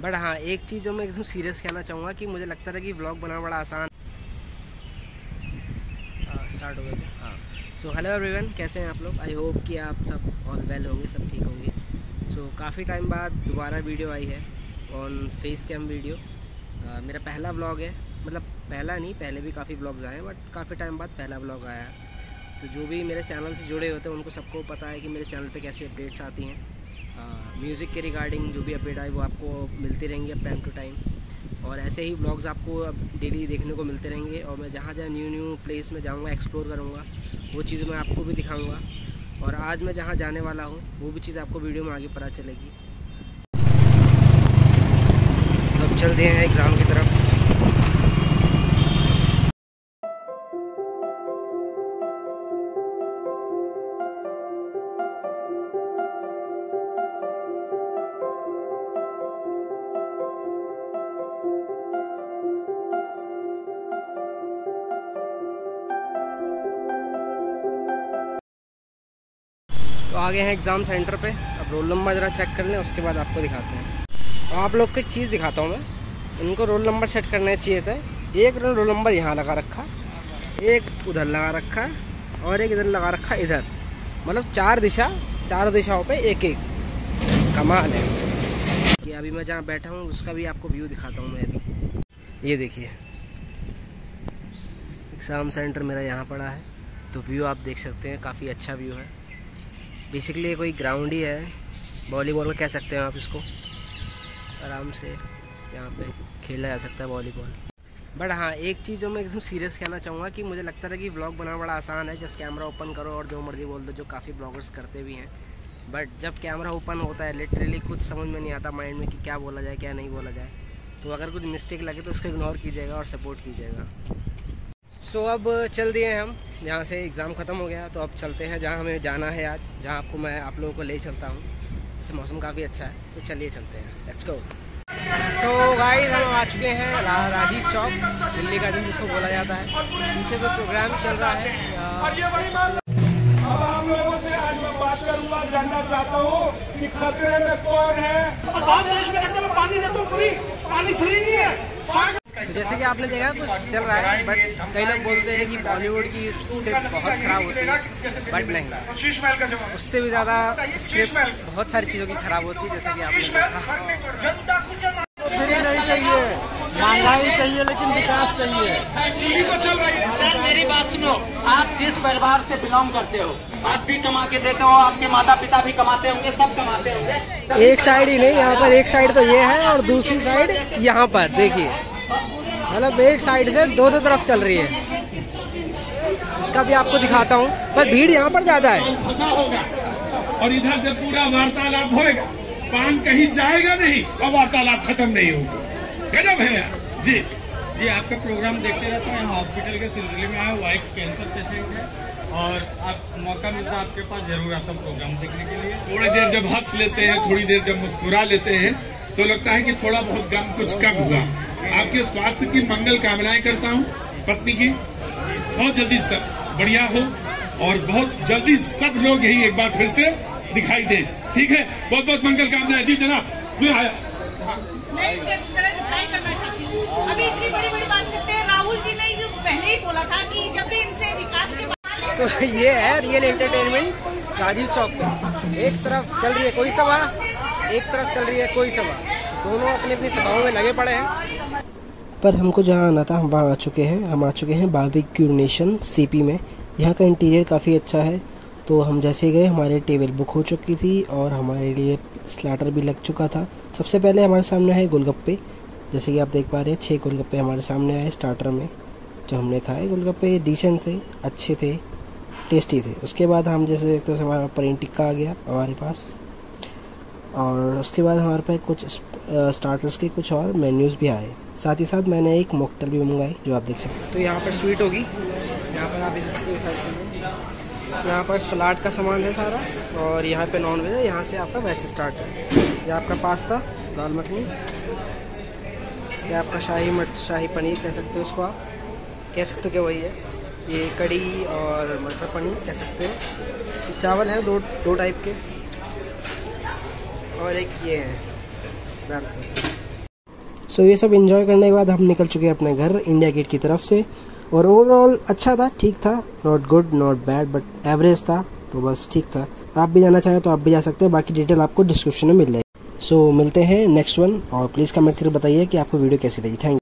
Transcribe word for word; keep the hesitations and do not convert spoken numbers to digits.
But हाँ, एक चीज़ जो मैं एकदम सीरियस कहना चाहूँगा कि मुझे लगता था कि व्लॉग बनाना बड़ा आसान। स्टार्ट हो गया क्या? हाँ। सो हेलो एवरीवन, कैसे हैं आप लोग? आई होप कि आप सब ऑल वेल होंगे, सब ठीक होंगे। सो so, काफ़ी टाइम बाद दोबारा वीडियो आई है on face cam video. uh, मेरा पहला व्लॉग है, मतलब पहला नहीं, पहले भी काफ़ी व्लॉग्स आए हैं बट काफ़ी टाइम बाद पहला व्लॉग आया है। तो जो भी मेरे चैनल से जुड़े होते हैं उनको सबको पता है कि मेरे चैनल पे कैसी अपडेट्स आती हैं। म्यूज़िक uh, के रिगार्डिंग जो भी अपडेट आई वो आपको मिलती रहेंगी अब टाइम टू टाइम, और ऐसे ही व्लॉग्स आपको अब डेली देखने को मिलते रहेंगे। और मैं जहाँ जहाँ न्यू न्यू प्लेस में जाऊँगा, एक्सप्लोर करूँगा, वो चीज़ मैं आपको भी दिखाऊँगा। और आज मैं जहाँ जाने वाला हूँ वो भी चीज़ आपको वीडियो में आगे पता चलेगी। अब चलते हैं एग्ज़ाम की तरफ। तो आ गए हैं एग्ज़ाम सेंटर पे। अब रोल नंबर ज़रा चेक कर लें, उसके बाद आपको दिखाते हैं। तो आप लोग को एक चीज़ दिखाता हूँ मैं। इनको रोल नंबर सेट करने चाहिए थे। एक रोल नंबर यहाँ लगा रखा, एक उधर लगा रखा और एक इधर लगा रखा इधर, मतलब चार दिशा, चारों दिशाओं पे एक एक। कमाल है कि अभी मैं जहाँ बैठा हूँ उसका भी आपको व्यू दिखाता हूँ मैं अभी। ये देखिए, एग्ज़ाम सेंटर मेरा यहाँ पड़ा है, तो व्यू आप देख सकते हैं, काफ़ी अच्छा व्यू है। बेसिकली कोई ग्राउंड ही है, वॉलीबॉल कह सकते हैं आप इसको। आराम से यहाँ पे खेला जा सकता है वॉलीबॉल। बट हाँ, एक चीज़ जो मैं एकदम सीरियस कहना चाहूँगा कि मुझे लगता था कि व्लॉग बनाना बड़ा आसान है, जस्ट कैमरा ओपन करो और जो मर्जी बोल दो, जो काफ़ी ब्लॉगर्स करते भी हैं। बट जब कैमरा ओपन होता है लिटरली कुछ समझ में नहीं आता माइंड में कि क्या बोला जाए क्या नहीं बोला जाए। तो अगर कुछ मिस्टेक लगे तो उसको इग्नोर कीजिएगा और सपोर्ट कीजिएगा। सो so, अब चल दिए हम, जहाँ से एग्ज़ाम ख़त्म हो गया, तो अब चलते हैं जहाँ हमें जाना है आज, जहाँ आपको मैं आप लोगों को ले चलता हूँ। इससे मौसम काफ़ी अच्छा है, तो चलिए चलते हैं, लेट्स गो। सो गाइस, हम आ चुके हैं रा, राजीव चौक, दिल्ली का दिन जिसको बोला जाता है। पीछे कोई प्रोग्राम चल रहा है। अब आप लोगों से आज मैं बात करूँगा, जानना चाहता हूँ कि खतरे में कौन है। पानी पानी फ्री नहीं है। जैसे कि आपने देखा कुछ चल रहा है, बट कई लोग बोलते हैं कि बॉलीवुड की स्क्रिप्ट बहुत खराब होती है, बट नहीं, उससे भी ज़्यादा स्क्रिप्ट बहुत सारी चीज़ों की खराब होती है। जैसे कि आपने देखा, नहीं चाहिए, महंगाई चाहिए, लेकिन विकास चाहिए। सर मेरी बात सुनो, आप जिस परिवार से बिलोंग करते हो, आप भी कमा के देते हो, आपके माता पिता भी कमाते होंगे, सब कमाते होंगे। एक साइड ही नहीं, यहाँ पर एक साइड तो ये है और दूसरी साइड यहाँ पर देखिए, मतलब एक साइड से दो दो तरफ चल रही है। इसका भी आपको दिखाता हूँ, पर भीड़ यहाँ पर ज्यादा है। फंसा होगा और इधर से पूरा वार्तालाप होगा, पान कहीं जाएगा नहीं और वार्तालाप खत्म नहीं होगी। गजब है जी। ये आपका प्रोग्राम देखते रहता है, यहाँ हॉस्पिटल के सिलसिले में आया, वाइफ कैंसर पेशेंट है और आप मौका मिलता है आपके पास, जरूर आता प्रोग्राम देखने के लिए। थोड़ी देर जब हंस लेते हैं, थोड़ी देर जब मुस्कुरा लेते हैं, तो लगता है कि थोड़ा बहुत गम कुछ कम हुआ। आपके स्वास्थ्य की मंगल कामनाएं करता हूँ, पत्नी की बहुत जल्दी सब बढ़िया हो और बहुत जल्दी सब लोग यही एक बार फिर से दिखाई दे। ठीक है, बहुत बहुत मंगल कामनाएं। जी जनाब, मैं आया। मैं रिप्लाई करना चाहती हूँ। अभी इतनी बड़ी बड़ी बात करते हैं, राहुल जी ने जो पहले ही बोला था कि जब भी इनसे विकास के बारे। तो ये है रियल एंटरटेनमेंट राजीव चौक पे। एक तरफ चल रही है कोई सभा, एक तरफ चल रही है कोई सभा, दोनों अपनी अपनी सभाओं में लगे पड़े हैं। पर हमको जहाँ आना था हम वहाँ आ चुके हैं। हम आ चुके हैं बारबेक्यू नेशन सीपी में। यहाँ का इंटीरियर काफ़ी अच्छा है। तो हम जैसे गए, हमारे टेबल बुक हो चुकी थी और हमारे लिए स्लैटर भी लग चुका था। सबसे पहले हमारे सामने है गोलगप्पे, जैसे कि आप देख पा रहे हैं, छः गोलगप्पे हमारे सामने आए स्टार्टर में। जो हमने खाए गोलगप्पे डिसेंट थे, अच्छे थे, टेस्टी थे। उसके बाद हम जैसे देखते हैं हमारा पनीर टिक्का आ गया हमारे पास, और उसके बाद हमारे पास कुछ स्टार्टर्स के कुछ और मेन्यूज़ भी आए। साथ ही साथ मैंने एक मॉकटेल भी मंगाई, जो आप देख सकते हैं। तो यहाँ पर स्वीट होगी, यहाँ पर आप देख सकते हो सारी चीज़ें। यहाँ पर सलाद का सामान है सारा, और यहाँ पे नॉन वेज है। यहाँ से आपका वेज स्टार्ट है। ये आपका पास्ता, दाल मखनी, ये आपका शाही मट शाही पनीर कह सकते हो उसको, आप कह सकते हो कि वही है। ये कड़ी और मटर पनीर कह सकते हो। चावल है दो दो टाइप के, और एक ये है दाल। सो so, ये सब एंजॉय करने के बाद हम निकल चुके हैं अपने घर इंडिया गेट की तरफ से। और ओवरऑल अच्छा था, ठीक था, not good not bad but average था, तो बस ठीक था। आप भी जाना चाहें तो आप भी जा सकते हैं, बाकी डिटेल आपको डिस्क्रिप्शन में मिल जाएगी। सो so, मिलते हैं नेक्स्ट वन, और प्लीज़ कमेंट करके बताइए कि आपको वीडियो कैसी लगी। Thank you.